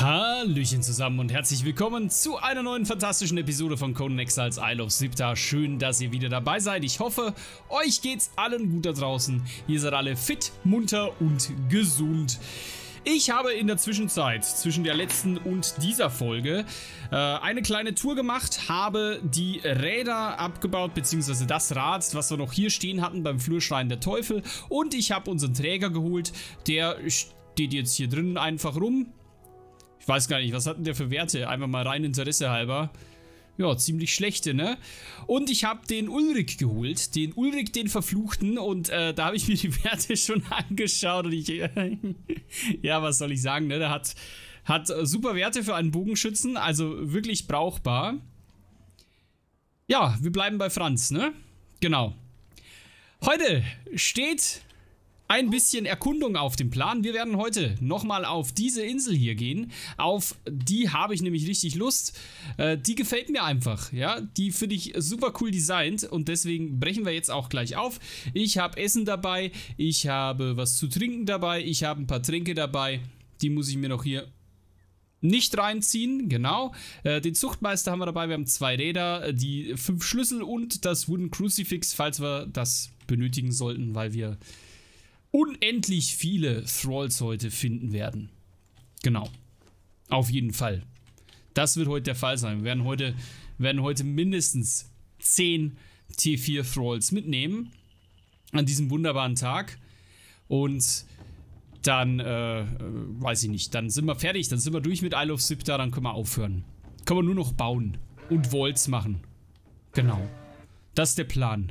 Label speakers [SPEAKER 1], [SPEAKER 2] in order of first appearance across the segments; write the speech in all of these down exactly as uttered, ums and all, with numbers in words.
[SPEAKER 1] Hallöchen zusammen und herzlich willkommen zu einer neuen fantastischen Episode von Conan Exiles Isle of Siptah. Schön, dass ihr wieder dabei seid. Ich hoffe, euch geht's allen gut da draußen. Ihr seid alle fit, munter und gesund. Ich habe in der Zwischenzeit, zwischen der letzten und dieser Folge, äh, eine kleine Tour gemacht, habe die Räder abgebaut, beziehungsweise das Rad, was wir noch hier stehen hatten beim Flurschrein der Teufel. Und ich habe unseren Träger geholt, der steht jetzt hier drin einfach rum. Ich weiß gar nicht, was hat denn der für Werte? Einfach mal rein Interesse halber. Ja, ziemlich schlechte, ne? Und ich habe den Ulrich geholt. Den Ulrich, den Verfluchten. Und äh, da habe ich mir die Werte schon angeschaut. Und ich... Äh, ja, was soll ich sagen, ne? Der hat, hat super Werte für einen Bogenschützen. Also wirklich brauchbar. Ja, wir bleiben bei Franz, ne? Genau. Heute steht... ein bisschen Erkundung auf dem Plan. Wir werden heute nochmal auf diese Insel hier gehen. Auf die habe ich nämlich richtig Lust. Äh, die gefällt mir einfach, ja. Die finde ich super cool designt und deswegen brechen wir jetzt auch gleich auf. Ich habe Essen dabei, ich habe was zu trinken dabei, ich habe ein paar Tränke dabei. Die muss ich mir noch hier nicht reinziehen, genau. Äh, den Zuchtmeister haben wir dabei, wir haben zwei Räder, die fünf Schlüssel und das Wooden Crucifix, falls wir das benötigen sollten, weil wir unendlich viele Thralls heute finden werden. Genau. Auf jeden Fall. Das wird heute der Fall sein. Wir werden heute, werden heute mindestens zehn T vier Thralls mitnehmen. An diesem wunderbaren Tag. Und dann, äh, weiß ich nicht, dann sind wir fertig. Dann sind wir durch mit Isle of Siptah. Dann können wir aufhören. Können wir nur noch bauen. Und Vaults machen. Genau. Das ist der Plan.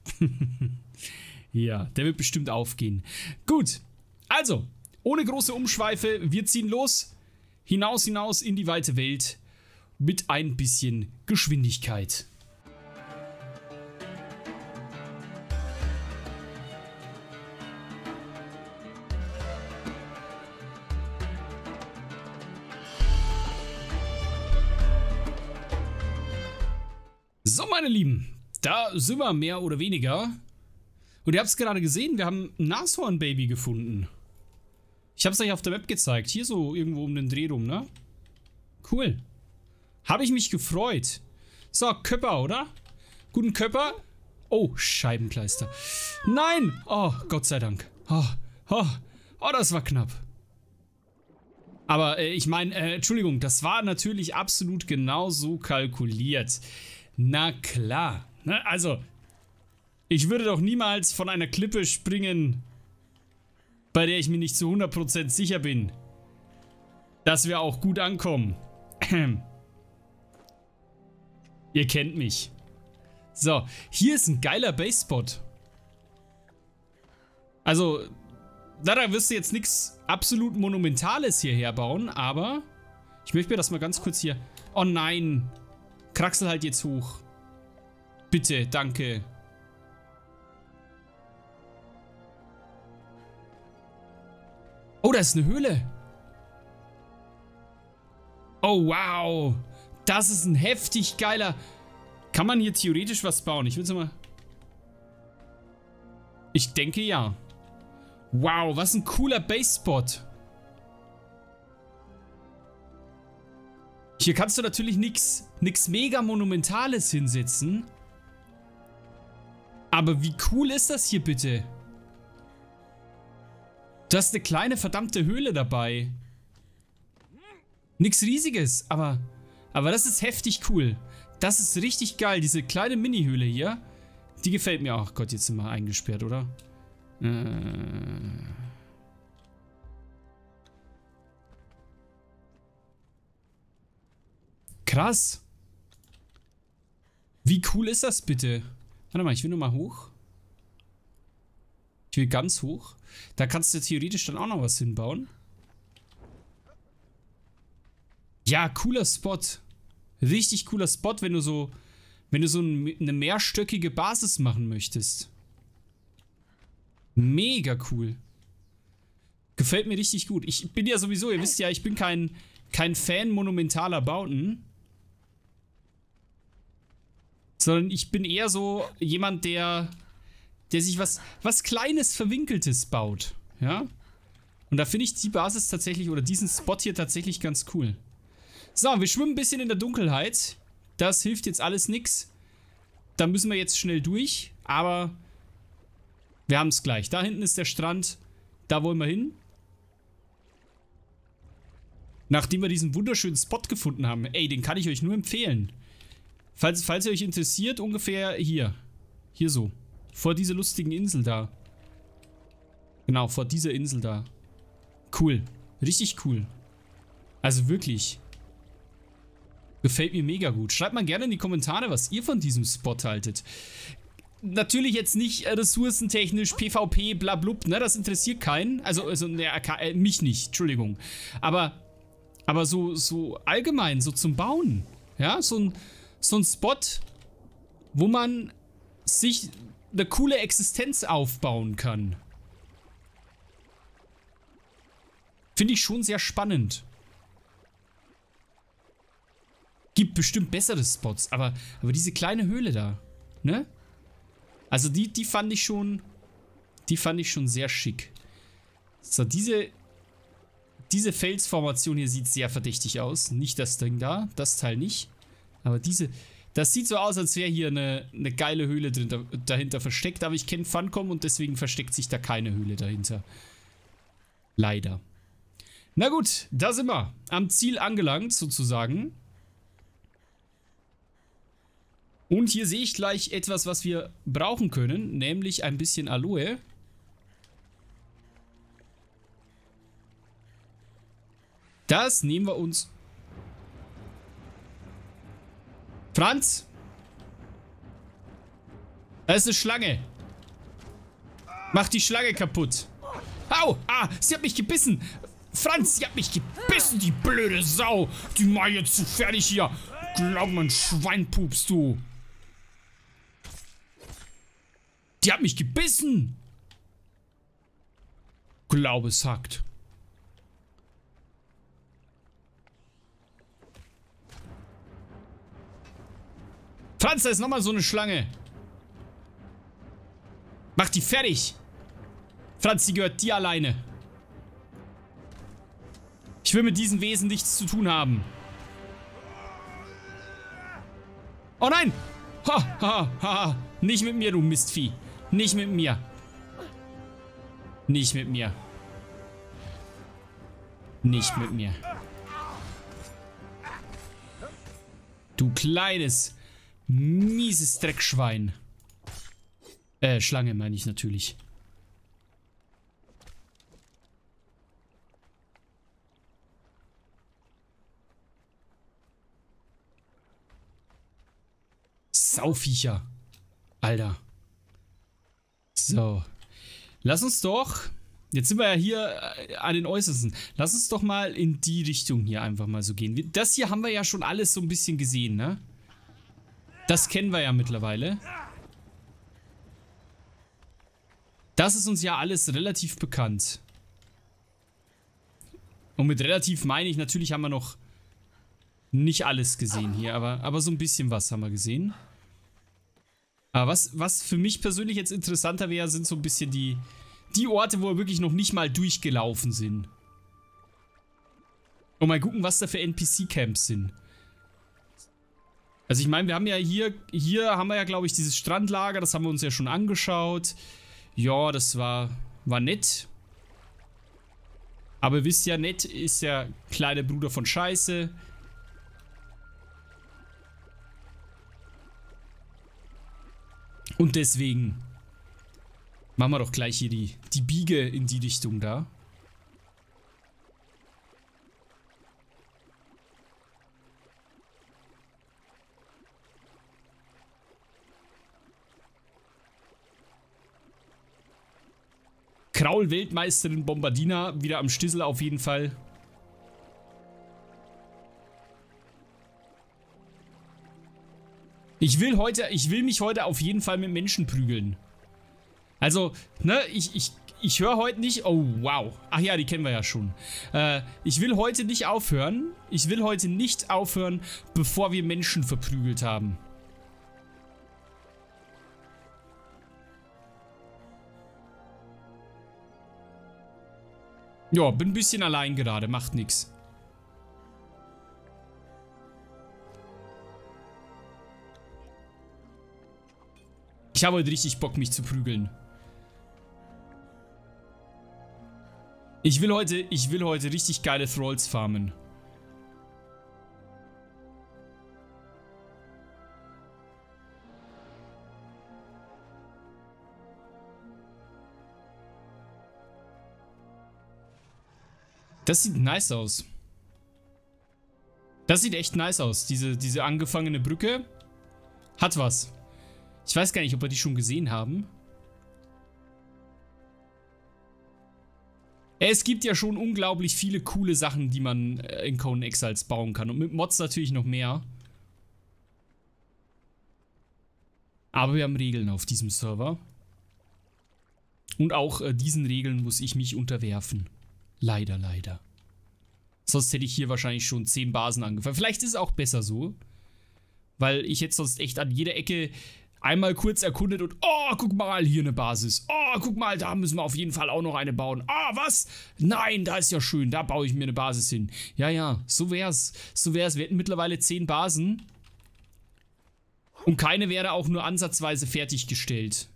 [SPEAKER 1] Ja, der wird bestimmt aufgehen. Gut, also, ohne große Umschweife, wir ziehen los, hinaus, hinaus in die weite Welt mit ein bisschen Geschwindigkeit. So, meine Lieben, da sind wir mehr oder weniger. Und ihr habt es gerade gesehen, wir haben ein Nashorn-Baby gefunden. Ich habe es euch auf der Map gezeigt. Hier so irgendwo um den Dreh rum, ne? Cool. Habe ich mich gefreut. So, Köpper, oder? Guten Köpper. Oh, Scheibenkleister. Nein! Oh, Gott sei Dank. Oh, oh, oh das war knapp. Aber äh, ich meine, äh, Entschuldigung, das war natürlich absolut genau so kalkuliert. Na klar. Ne? Also... ich würde doch niemals von einer Klippe springen, bei der ich mir nicht zu hundert Prozent sicher bin, dass wir auch gut ankommen. Ihr kennt mich. So, hier ist ein geiler Base-Spot. Also, da wirst du jetzt nichts absolut Monumentales hierher bauen, aber ich möchte mir das mal ganz kurz hier... Oh nein! Kraxel halt jetzt hoch. Bitte, danke. Oh, da ist eine Höhle. Oh, wow. Das ist ein heftig geiler... Kann man hier theoretisch was bauen? Ich will es mal... Ich denke, ja. Wow, was ein cooler Base-Spot. Hier kannst du natürlich nichts nix mega Monumentales hinsetzen. Aber wie cool ist das hier bitte? Du hast eine kleine verdammte Höhle dabei. Nix Riesiges, aber, aber das ist heftig cool. Das ist richtig geil, diese kleine Mini-Höhle hier. Die gefällt mir auch. Gott, jetzt sind wir eingesperrt, oder? Äh. Krass. Wie cool ist das bitte? Warte mal, ich will nur mal hoch. Ich will ganz hoch. Da kannst du theoretisch dann auch noch was hinbauen. Ja, cooler Spot. Richtig cooler Spot, wenn du so, wenn du so eine mehrstöckige Basis machen möchtest. Mega cool. Gefällt mir richtig gut. Ich bin ja sowieso, ihr wisst ja, ich bin kein, kein Fan monumentaler Bauten. Sondern ich bin eher so jemand, der... der sich was, was Kleines, Verwinkeltes baut. Ja? Und da finde ich die Basis tatsächlich, oder diesen Spot hier tatsächlich ganz cool. So, wir schwimmen ein bisschen in der Dunkelheit. Das hilft jetzt alles nix. Da müssen wir jetzt schnell durch. Aber wir haben es gleich. Da hinten ist der Strand. Da wollen wir hin. Nachdem wir diesen wunderschönen Spot gefunden haben. Ey, den kann ich euch nur empfehlen. Falls, falls ihr euch interessiert, ungefähr hier. Hier so. Vor dieser lustigen Insel da. Genau, vor dieser Insel da. Cool. Richtig cool. Also wirklich. Gefällt mir mega gut. Schreibt mal gerne in die Kommentare, was ihr von diesem Spot haltet. Natürlich jetzt nicht ressourcentechnisch, PvP, blablub, ne? Das interessiert keinen. Also, also ne, äh, mich nicht, Entschuldigung. Aber, aber so, so allgemein, so zum Bauen. Ja, so ein, so ein Spot, wo man sich eine coole Existenz aufbauen kann. Finde ich schon sehr spannend. Gibt bestimmt bessere Spots, aber, aber diese kleine Höhle da, ne? Also die, die fand ich schon, die fand ich schon sehr schick. So, diese, diese Felsformation hier sieht sehr verdächtig aus. Nicht das Ding da, das Teil nicht. Aber diese, das sieht so aus, als wäre hier eine, eine geile Höhle drin, da, dahinter versteckt. Aber ich kenne Funcom und deswegen versteckt sich da keine Höhle dahinter. Leider. Na gut, da sind wir. Am Ziel angelangt, sozusagen. Und hier sehe ich gleich etwas, was wir brauchen können, nämlich ein bisschen Aloe. Das nehmen wir uns. Franz? Da ist eine Schlange. Mach die Schlange kaputt. Au! Ah, sie hat mich gebissen. Franz, sie hat mich gebissen, die blöde Sau. Die mach jetzt zu fertig hier. Glaub mir, ein Schweinpups, du. Die hat mich gebissen. Glaube, es hackt. Franz, da ist nochmal so eine Schlange. Mach die fertig. Franz, die gehört dir alleine. Ich will mit diesen Wesen nichts zu tun haben. Oh nein! Ha, ha, ha. Nicht mit mir, du Mistvieh. Nicht mit mir. Nicht mit mir. Nicht mit mir. Du kleines, mieses Dreckschwein. Äh, Schlange meine ich natürlich. Sauviecher. Alter. So. Lass uns doch... Jetzt sind wir ja hier an den Äußersten. Lass uns doch mal in die Richtung hier einfach mal so gehen. Das hier haben wir ja schon alles so ein bisschen gesehen, ne? Das kennen wir ja mittlerweile. Das ist uns ja alles relativ bekannt. Und mit relativ meine ich, natürlich haben wir noch nicht alles gesehen hier, aber, aber so ein bisschen was haben wir gesehen. Aber was, was für mich persönlich jetzt interessanter wäre, sind so ein bisschen die, die Orte, wo wir wirklich noch nicht mal durchgelaufen sind. Und mal gucken, was da für N P C-Camps sind. Also ich meine, wir haben ja hier, hier haben wir ja, glaube ich, dieses Strandlager, das haben wir uns ja schon angeschaut. Ja, das war, war nett. Aber ihr wisst ja, nett ist der kleine Bruder von Scheiße. Und deswegen machen wir doch gleich hier die, die Biege in die Richtung da. Kraul-Weltmeisterin Bombardina wieder am Stissel auf jeden Fall. Ich will heute, ich will mich heute auf jeden Fall mit Menschen prügeln. Also, ne, ich, ich, ich höre heute nicht, oh wow, ach ja, die kennen wir ja schon. Äh, ich will heute nicht aufhören, ich will heute nicht aufhören, bevor wir Menschen verprügelt haben. Ja, bin ein bisschen allein gerade. Macht nix. Ich habe heute richtig Bock, mich zu prügeln. Ich will heute, ich will heute richtig geile Thralls farmen. Das sieht nice aus. Das sieht echt nice aus. Diese, diese angefangene Brücke hat was. Ich weiß gar nicht, ob wir die schon gesehen haben. Es gibt ja schon unglaublich viele coole Sachen, die man in Conan Exiles bauen kann. Und mit Mods natürlich noch mehr. Aber wir haben Regeln auf diesem Server. Und auch äh, diesen Regeln muss ich mich unterwerfen. Leider, leider. Sonst hätte ich hier wahrscheinlich schon zehn Basen angefangen. Vielleicht ist es auch besser so. Weil ich jetzt sonst echt an jeder Ecke einmal kurz erkundet und oh, guck mal, hier eine Basis. Oh, guck mal, da müssen wir auf jeden Fall auch noch eine bauen. Ah, was? Nein, da ist ja schön, da baue ich mir eine Basis hin. Ja, ja, so wär's. So wär's. Wir hätten mittlerweile zehn Basen. Und keine wäre auch nur ansatzweise fertiggestellt.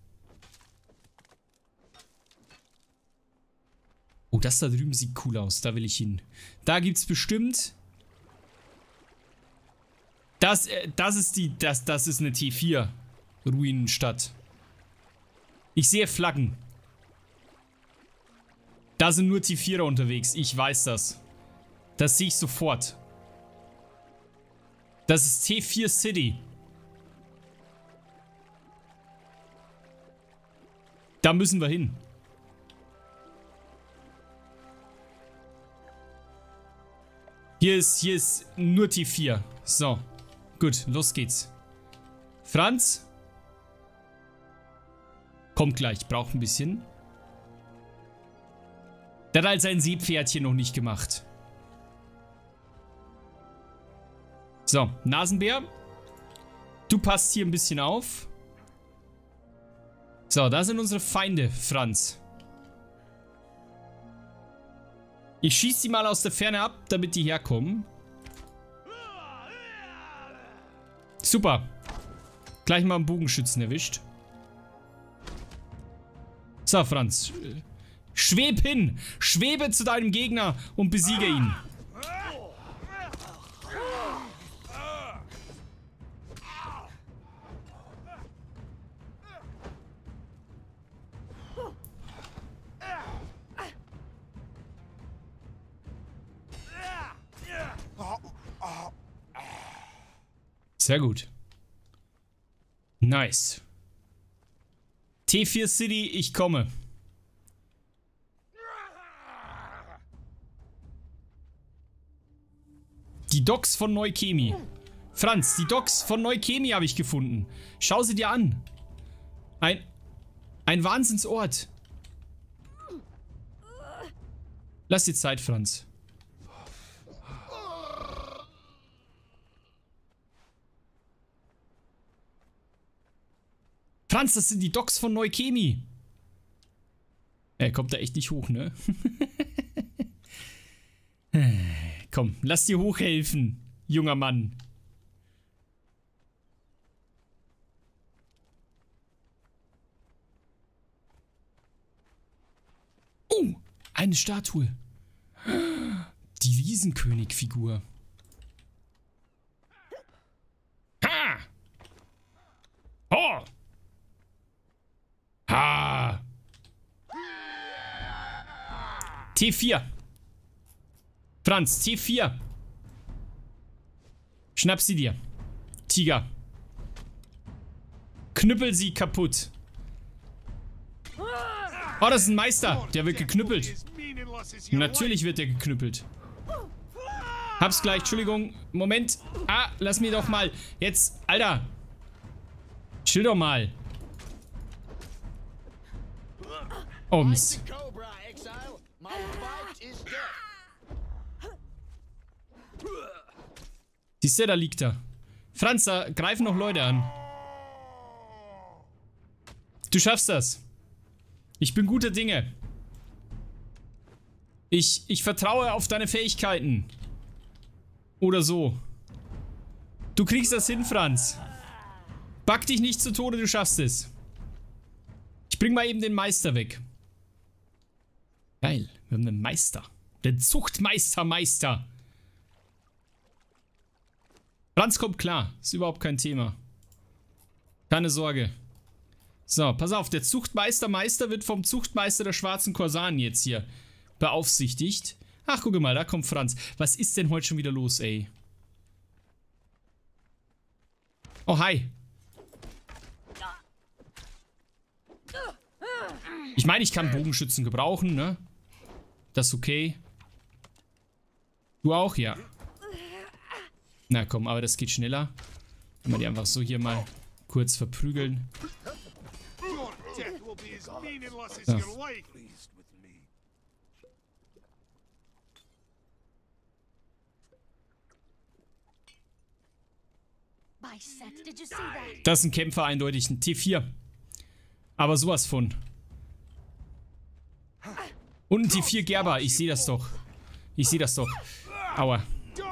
[SPEAKER 1] Oh, das da drüben sieht cool aus. Da will ich hin. Da gibt's bestimmt... Das, äh, das ist die... Das, das ist eine T vier Ruinenstadt. Ich sehe Flaggen. Da sind nur T vierer unterwegs. Ich weiß das. Das sehe ich sofort. Das ist T vier City. Da müssen wir hin. Hier ist, hier ist nur T vier. So. Gut, los geht's. Franz? Kommt gleich, braucht ein bisschen. Der hat halt sein Seepferdchen noch nicht gemacht. So, Nasenbär. Du passt hier ein bisschen auf. So, da sind unsere Feinde, Franz. Ich schieße die mal aus der Ferne ab, damit die herkommen. Super. Gleich mal einen Bogenschützen erwischt. So, Franz. Schweb hin. Schwebe zu deinem Gegner und besiege ihn. Sehr gut. Nice. T vier City, ich komme. Die Docks von Neu-Chemie. Franz, die Docks von Neu-Chemie habe ich gefunden. Schau sie dir an. Ein, ein Wahnsinnsort. Lass dir Zeit, Franz. Franz, das sind die Docks von Neu-Chemie. Er kommt da echt nicht hoch, ne? Komm, lass dir hochhelfen, junger Mann. Oh, eine Statue. Die Wiesenkönig-Figur. Ha! Oh! Ha! T vier. Franz, T vier. Schnapp sie dir. Tiger. Knüppel sie kaputt. Oh, das ist ein Meister. Der wird geknüppelt. Natürlich wird der geknüppelt. Hab's gleich. Entschuldigung. Moment. Ah, lass mir doch mal. Jetzt. Alter. Chill doch mal. Oh, Mist. Siehst du, da liegt er. Franz, da greifen noch Leute an. Du schaffst das. Ich bin guter Dinge. Ich, ich vertraue auf deine Fähigkeiten. Oder so. Du kriegst das hin, Franz. Back dich nicht zu Tode, du schaffst es. Ich bring mal eben den Meister weg. Geil, wir haben einen Meister. Den Zuchtmeister, Meister. Franz kommt klar. Ist überhaupt kein Thema. Keine Sorge. So, pass auf. Der Zuchtmeister, Meister wird vom Zuchtmeister der schwarzen Korsaren jetzt hier beaufsichtigt. Ach, guck mal, da kommt Franz. Was ist denn heute schon wieder los, ey? Oh, hi. Ich meine, ich kann Bogenschützen gebrauchen, ne? Das ist okay. Du auch? Ja. Na komm, aber das geht schneller. Wenn wir die einfach so hier mal kurz verprügeln. So. Das ist ein Kämpfer eindeutig, ein T vier. Aber sowas von. Und ein T vier Gerber, ich sehe das doch. Ich sehe das doch. Aua.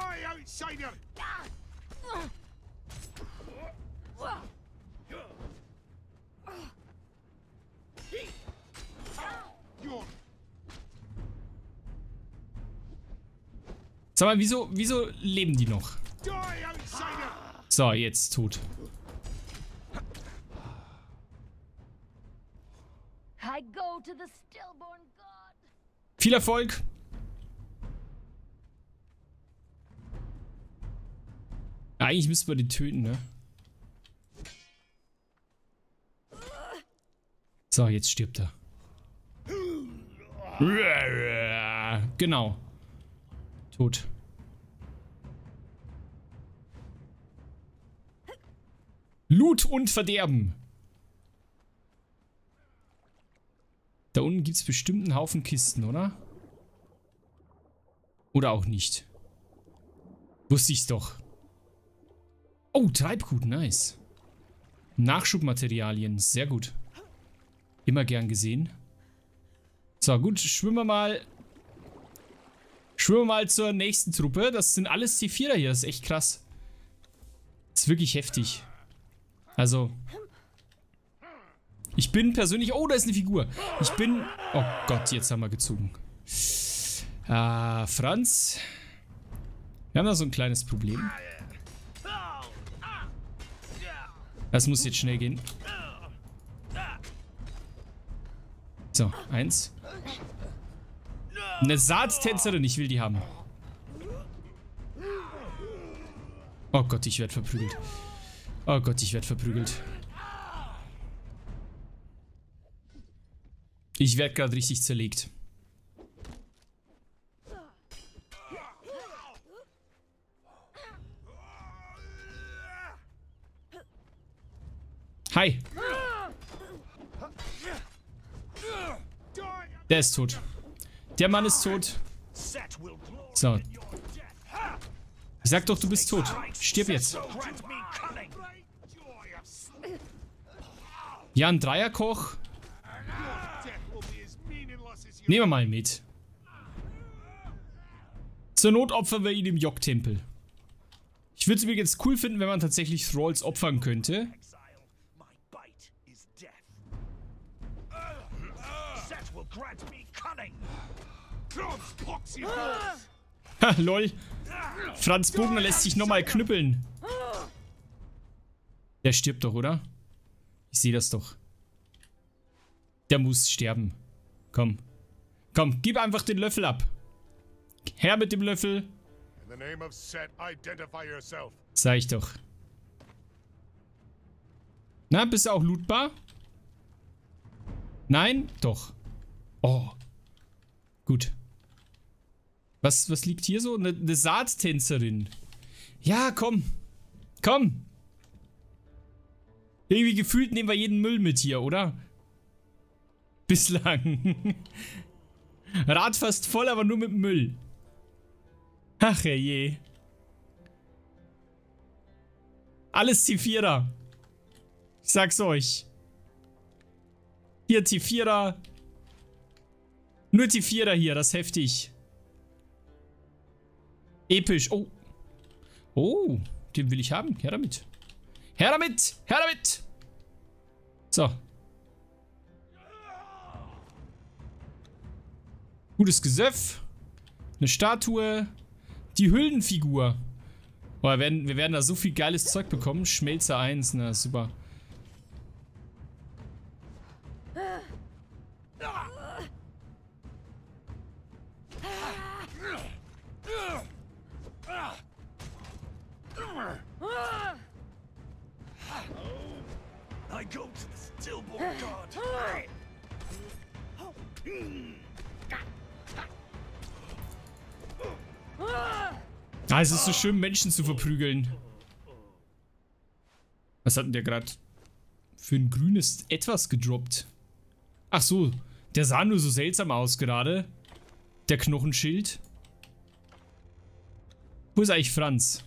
[SPEAKER 1] Sag mal, wieso, wieso leben die noch? So, jetzt tot. Viel Erfolg! Eigentlich müssten wir den töten, ne? So, jetzt stirbt er. Genau. Tot. Loot und Verderben. Da unten gibt es bestimmt einen Haufen Kisten, oder? Oder auch nicht. Wusste ich's doch. Oh, Treibgut, nice. Nachschubmaterialien, sehr gut. Immer gern gesehen. So, gut, schwimmen wir mal. Schwimmen wir mal zur nächsten Truppe. Das sind alles T vierer hier, das ist echt krass. Das ist wirklich heftig. Also. Ich bin persönlich... Oh, da ist eine Figur. Ich bin... Oh Gott, jetzt haben wir gezogen. Ah, Franz. Wir haben da so ein kleines Problem. Das muss jetzt schnell gehen. So, eins. Eine Saattänzerin, ich will die haben. Oh Gott, ich werde verprügelt. Oh Gott, ich werde verprügelt. Ich werde gerade richtig zerlegt. Hi. Der ist tot. Der Mann ist tot. So. Ich sag doch, du bist tot. Stirb jetzt. Ja, ein Dreierkoch. Nehmen wir mal mit. Zur Not opfern wir ihn im Jog-Tempel. Ich würde es übrigens cool finden, wenn man tatsächlich Thralls opfern könnte. Ha, lol. Franz Bogner lässt sich nochmal knüppeln. Der stirbt doch, oder? Ich sehe das doch. Der muss sterben. Komm. Komm, gib einfach den Löffel ab. Her mit dem Löffel. Sag ich doch. Na, bist du auch lootbar? Nein? Doch. Oh. Gut. Was, was liegt hier so? Eine, eine Saattänzerin. Ja, komm. Komm. Irgendwie gefühlt nehmen wir jeden Müll mit hier, oder? Bislang. Rad fast voll, aber nur mit Müll. Ach je. Alles T vierer. Ich sag's euch. Hier T vierer. Nur die Vierer hier, das ist heftig. Episch. Oh. Oh, den will ich haben. Her damit. Her damit! Her damit! So. Gutes Gesöff. Eine Statue. Die Hüllenfigur. Boah, wir werden, wir werden da so viel geiles Zeug bekommen. Schmelzer eins, na super.
[SPEAKER 2] I go to the stillborn god.
[SPEAKER 1] Ah, es ist so schön, Menschen zu verprügeln. Was hat denn der gerade für ein grünes Etwas gedroppt? Ach so, der sah nur so seltsam aus gerade. Der Knochenschild. Wo ist eigentlich Franz?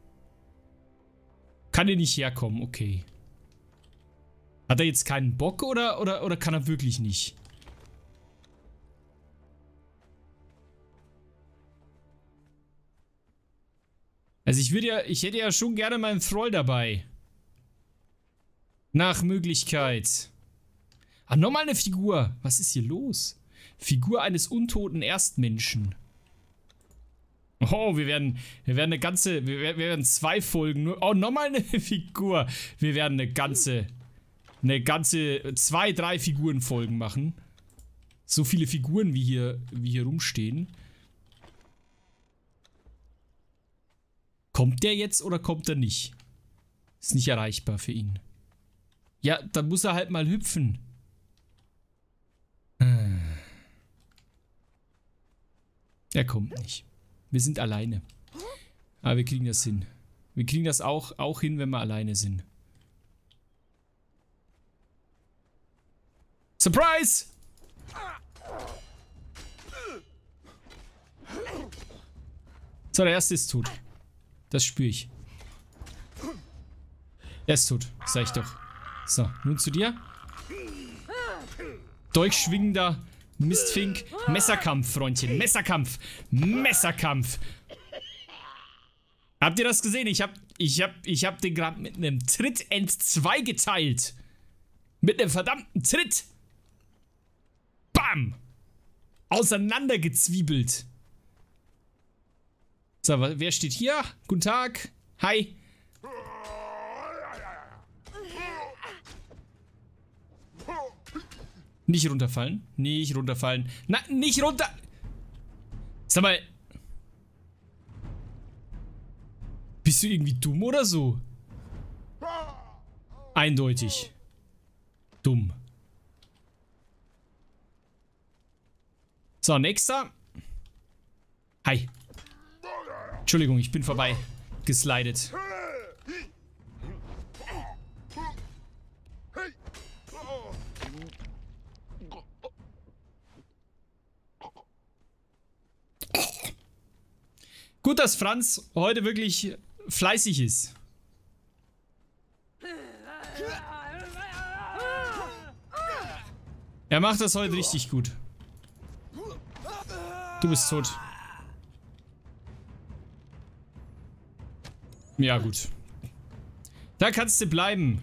[SPEAKER 1] Kann er nicht herkommen, okay. Hat er jetzt keinen Bock oder, oder, oder kann er wirklich nicht? Also ich würde ja, ich hätte ja schon gerne meinen Thrall dabei. Nach Möglichkeit. Ah, nochmal eine Figur. Was ist hier los? Figur eines untoten Erstmenschen. Oh, wir werden, wir werden eine ganze, wir, wir werden zwei Folgen nur. Oh, nochmal eine Figur. Wir werden eine ganze, eine ganze, zwei, drei Figurenfolgen machen. So viele Figuren, wie hier, wie hier rumstehen. Kommt der jetzt oder kommt er nicht? Ist nicht erreichbar für ihn. Ja, dann muss er halt mal hüpfen. Er kommt nicht. Wir sind alleine. Aber wir kriegen das hin. Wir kriegen das auch, auch hin, wenn wir alleine sind. Surprise! So, der erste ist tot. Das spüre ich. Er ist tot, sag ich doch. So, nun zu dir. Dolchschwingender Mistfink. Messerkampf, Freundchen. Messerkampf. Messerkampf. Habt ihr das gesehen? Ich hab, ich hab, ich hab den gerade mit einem Tritt entzwei geteilt. Mit einem verdammten Tritt. Bam. Auseinandergezwiebelt. So, wer steht hier? Guten Tag. Hi. Nicht runterfallen. Nicht runterfallen. Na, nicht runter. Sag mal. Bist du irgendwie dumm oder so? Eindeutig. Dumm. So, nächster. Hi. Entschuldigung, ich bin vorbei geslidet. Gut, dass Franz heute wirklich fleißig ist. Er macht das heute richtig gut. Du bist tot. Ja, gut. Da kannst du bleiben.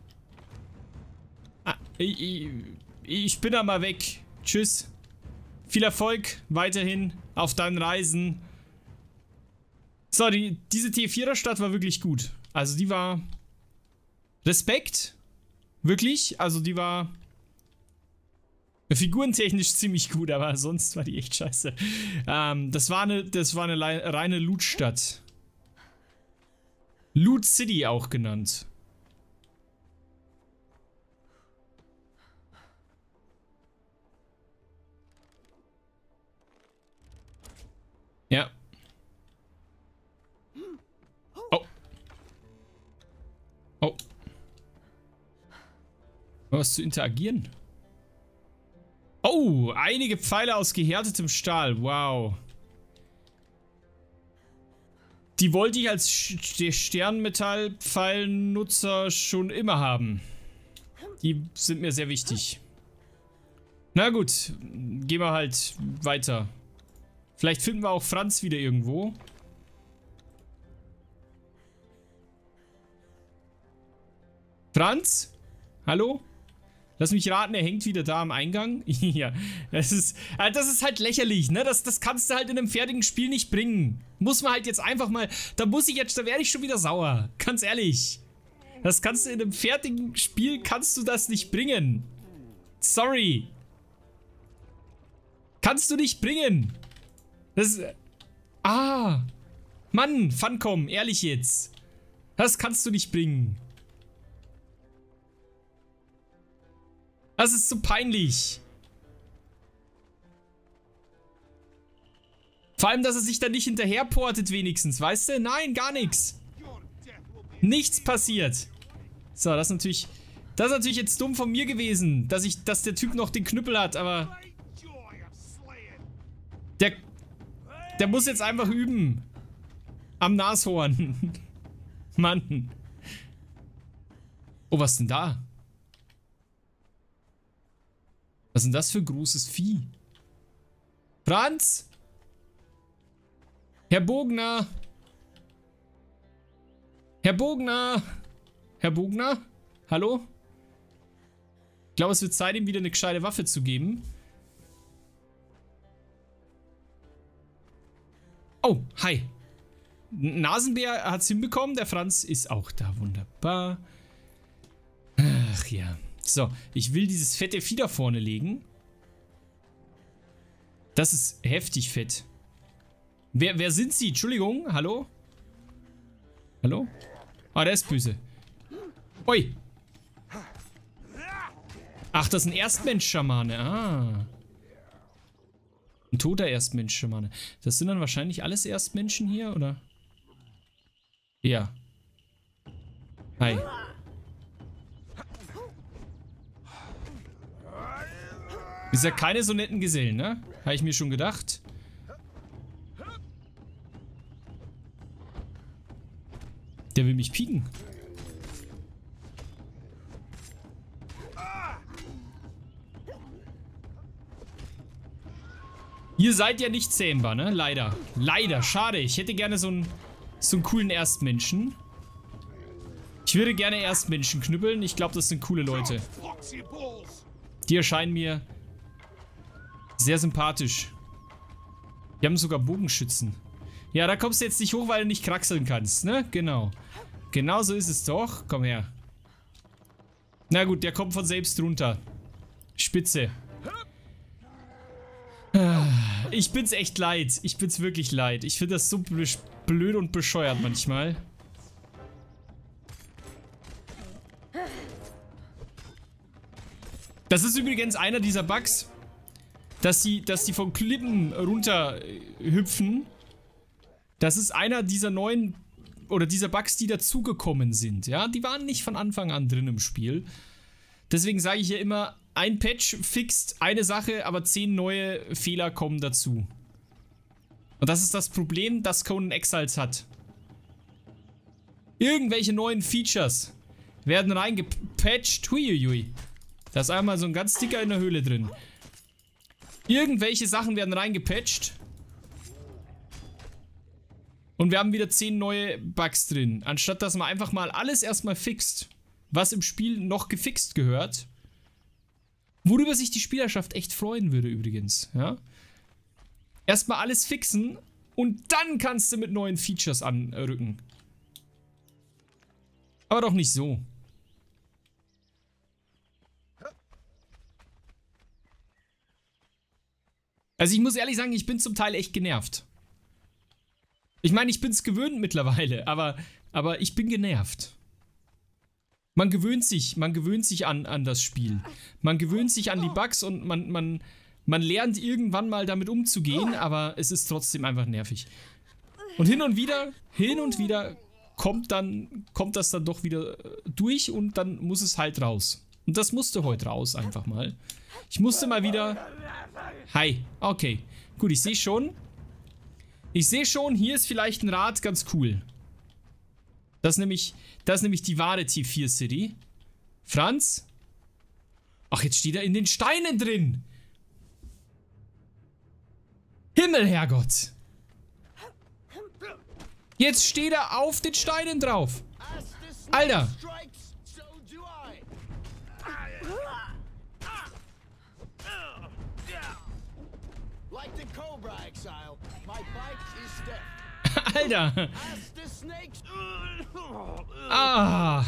[SPEAKER 1] Ah, ich, ich, ich bin da mal weg. Tschüss. Viel Erfolg weiterhin auf deinen Reisen. So, die, diese T vierer Stadt war wirklich gut. Also die war... Respekt. Wirklich. Also die war... Figurentechnisch ziemlich gut, aber sonst war die echt scheiße. Ähm, das war eine, das war eine reine Loot-Stadt. Loot City auch genannt. Ja. Oh. Oh. Was zu interagieren? Oh, einige Pfeile aus gehärtetem Stahl. Wow. Die wollte ich als Sternmetall-Pfeilnutzer schon immer haben. Die sind mir sehr wichtig. Na gut, gehen wir halt weiter. Vielleicht finden wir auch Franz wieder irgendwo. Franz? Hallo? Lass mich raten, er hängt wieder da am Eingang. Ja, das ist, das ist halt lächerlich, ne? Das, das kannst du halt in einem fertigen Spiel nicht bringen. Muss man halt jetzt einfach mal, da muss ich jetzt, da werde ich schon wieder sauer. Ganz ehrlich. Das kannst du in einem fertigen Spiel, kannst du das nicht bringen. Sorry. Kannst du nicht bringen. Das, ah. Mann, Funcom, ehrlich jetzt. Das kannst du nicht bringen. Das ist so peinlich. Vor allem, dass er sich da nicht hinterherportet wenigstens, weißt du? Nein, gar nichts. Nichts passiert. So, das ist natürlich... Das ist natürlich jetzt dumm von mir gewesen, dass ich, dass der Typ noch den Knüppel hat, aber... Der... Der muss jetzt einfach üben. Am Nashorn. Mann. Oh, was ist denn da? Was ist denn das für großes Vieh? Franz? Herr Bogner? Herr Bogner? Herr Bogner? Hallo? Ich glaube, es wird Zeit, ihm wieder eine gescheite Waffe zu geben. Oh, hi. Nasenbär hat es hinbekommen. Der Franz ist auch da. Wunderbar. Ach ja. So, ich will dieses fette Vieh da vorne legen. Das ist heftig fett. Wer, wer sind Sie? Entschuldigung, hallo? Hallo? Ah, der ist böse. Ui. Ach, das ist ein Erstmensch-Schamane. Ah. Ein toter Erstmensch-Schamane. Das sind dann wahrscheinlich alles Erstmenschen hier, oder? Ja. Hi. Ist ja keine so netten Gesellen, ne? Habe ich mir schon gedacht. Der will mich pieken. Ihr seid ja nicht zähmbar, ne? Leider. Leider. Schade. Ich hätte gerne so einen, so einen coolen Erstmenschen. Ich würde gerne Erstmenschen knüppeln. Ich glaube, das sind coole Leute. Die erscheinen mir sehr sympathisch. Die haben sogar Bogenschützen. Ja, da kommst du jetzt nicht hoch, weil du nicht kraxeln kannst, ne? Genau. Genau so ist es doch. Komm her. Na gut, der kommt von selbst runter. Spitze. Ich bin's echt leid. Ich bin's wirklich leid. Ich finde das so blöd und bescheuert manchmal. Das ist übrigens einer dieser Bugs, dass sie, dass sie von Klippen runter hüpfen. Das ist einer dieser neuen, oder dieser Bugs, die dazugekommen sind. Ja, die waren nicht von Anfang an drin im Spiel. Deswegen sage ich ja immer, ein Patch fixt eine Sache, aber zehn neue Fehler kommen dazu. Und das ist das Problem, das Conan Exiles hat. Irgendwelche neuen Features werden reingepatcht. Huiuiui. Da ist einmal so ein ganz dicker in der Höhle drin. Irgendwelche Sachen werden reingepatcht. Und wir haben wieder zehn neue Bugs drin. Anstatt dass man einfach mal alles erstmal fixt, was im Spiel noch gefixt gehört. Worüber sich die Spielerschaft echt freuen würde übrigens. Ja? Erstmal alles fixen und dann kannst du mit neuen Features anrücken. Aber doch nicht so. Also ich muss ehrlich sagen, ich bin zum Teil echt genervt. Ich meine, ich bin es gewöhnt mittlerweile, aber, aber ich bin genervt. Man gewöhnt sich, man gewöhnt sich an, an das Spiel. Man gewöhnt sich an die Bugs und man, man, man lernt irgendwann mal damit umzugehen, aber es ist trotzdem einfach nervig. Und hin und wieder, hin und wieder kommt dann, kommt das dann doch wieder durch und dann muss es halt raus. Und das musste heute raus einfach mal. Ich musste mal wieder... Hi, okay. Gut, ich sehe schon. Ich sehe schon, hier ist vielleicht ein Rad ganz cool. Das ist nämlich, das ist nämlich die wahre T vier City. Franz? Ach, jetzt steht er in den Steinen drin. Himmel, Herrgott. Jetzt steht er auf den Steinen drauf. Alter. Alter. Ah.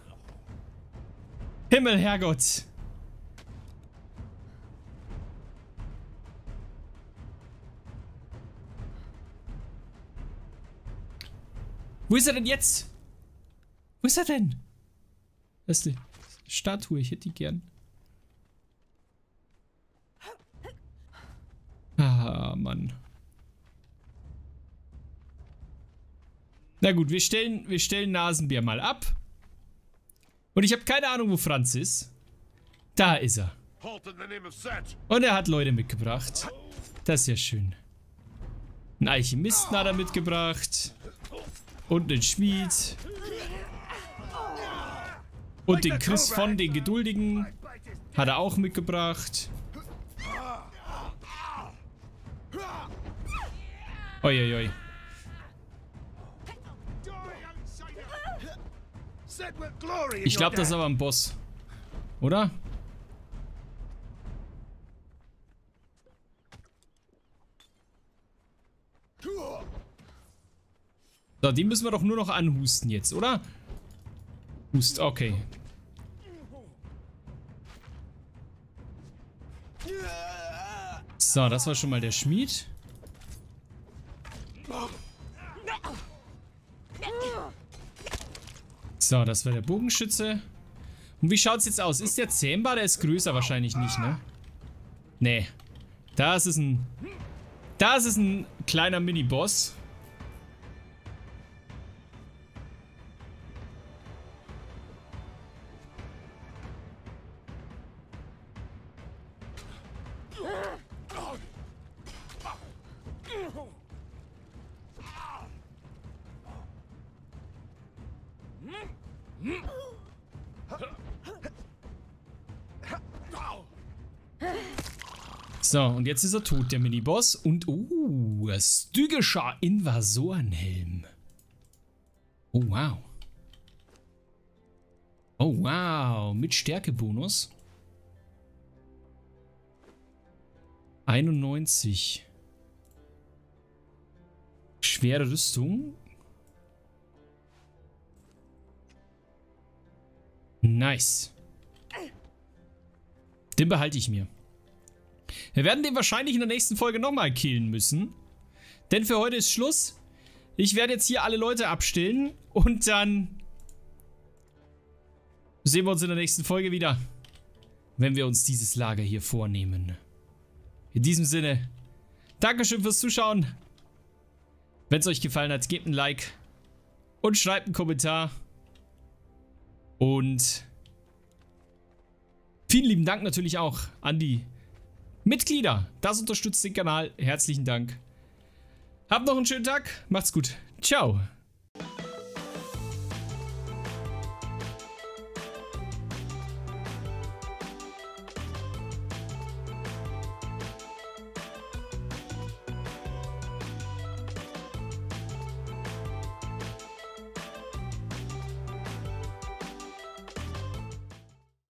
[SPEAKER 1] Himmel, Herrgott. Wo ist er denn jetzt? Wo ist er denn? Das ist eine Statue, ich hätte die gern. Ah, Mann. Na gut, wir stellen, wir stellen Nasenbär mal ab. Und ich habe keine Ahnung, wo Franz ist. Da ist er. Und er hat Leute mitgebracht. Das ist ja schön. Ein Alchemisten hat er mitgebracht. Und den Schmied. Und den Chris von den Geduldigen hat er auch mitgebracht. Uiuiui. Ich glaube, das ist aber ein Boss. Oder? So, die müssen wir doch nur noch anhusten jetzt, oder? Hust, okay. So, das war schon mal der Schmied. So, das war der Bogenschütze. Und wie schaut's jetzt aus? Ist der zähmbar? Der ist größer wahrscheinlich nicht, ne? Nee. Da ist es ein... Da ist es ein kleiner Mini-Boss. So, und jetzt ist er tot, der Miniboss. Und, oh, uh, stygischer Invasorenhelm. Oh, wow. Oh, wow. Mit Stärkebonus. einundneunzig. Schwere Rüstung. Nice. Den behalte ich mir. Wir werden den wahrscheinlich in der nächsten Folge nochmal killen müssen. Denn für heute ist Schluss. Ich werde jetzt hier alle Leute abstillen. Und dann sehen wir uns in der nächsten Folge wieder. Wenn wir uns dieses Lager hier vornehmen. In diesem Sinne. Dankeschön fürs Zuschauen. Wenn es euch gefallen hat, gebt ein Like. Und schreibt einen Kommentar. Und vielen lieben Dank natürlich auch an die Mitglieder. Das unterstützt den Kanal. Herzlichen Dank. Habt noch einen schönen Tag. Macht's gut. Ciao.